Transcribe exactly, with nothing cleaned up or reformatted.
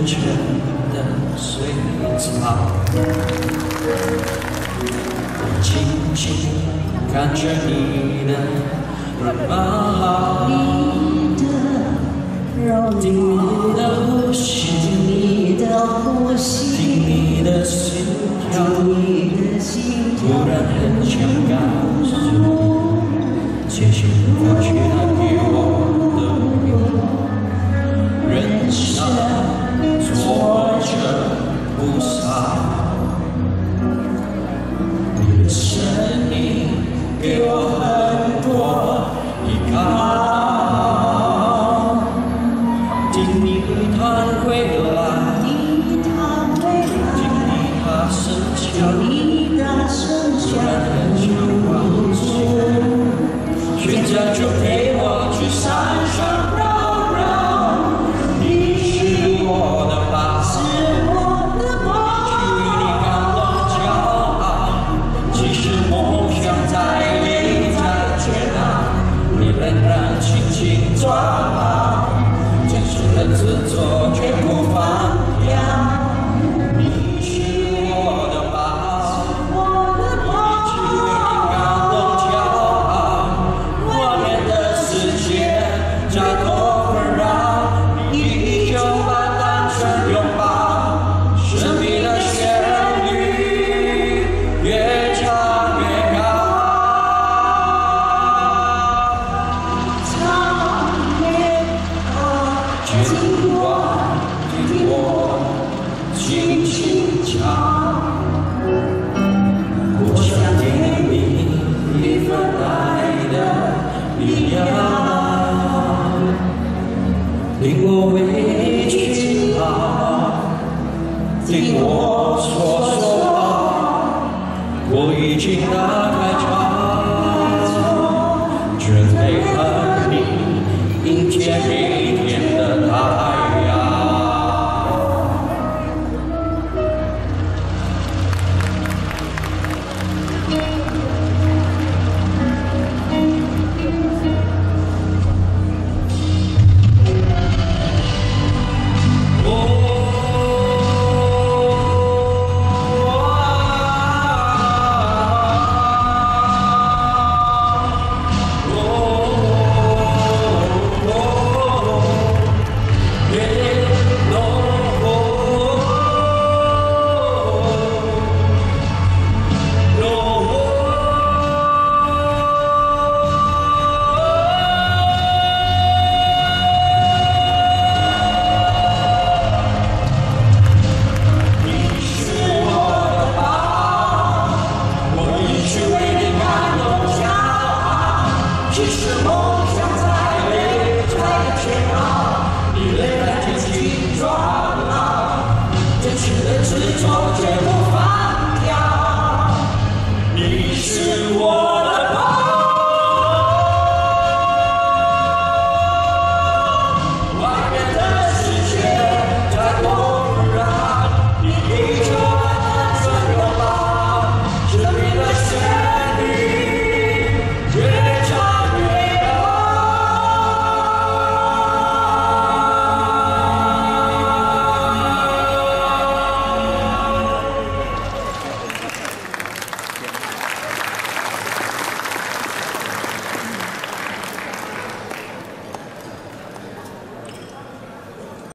沉的水草，我静静看着你的羽毛，听你的呼吸，听你的心跳，突然很想告诉你，谢谢过去带给我的拥有，人生挫折不少，你的声音给我很多依靠。 听你弹回来，听你大声叫，突然很想忘记，全家就陪我去山上绕绕。你是我的宝，你感动骄傲。即使梦想再美再绝望，你仍然轻轻抓好。 自作却不放掉，你是我的宝，一直为你感动骄傲。外面的世界再多纷扰，你依旧把单纯拥抱。生命的旋律越唱越高，唱越高。 听我，听我，轻轻唱。我想给你一份爱的力量，令我为你去跑，听我。